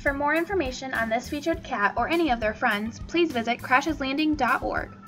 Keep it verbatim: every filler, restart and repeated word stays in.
For more information on this featured cat or any of their friends, please visit crash's landing dot org.